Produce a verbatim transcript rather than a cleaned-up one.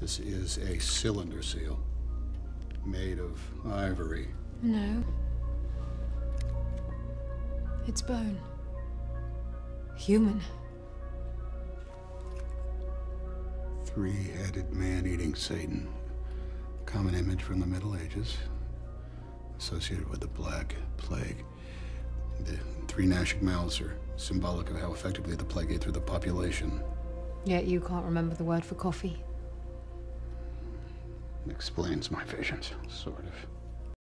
This is a cylinder seal made of ivory. No. It's bone. Human. Three-headed man-eating Satan. Common image from the Middle Ages, associated with the Black Plague. The three gnashing mouths are symbolic of how effectively the plague ate through the population. Yet you can't remember the word for coffee. Explains my visions, sort of.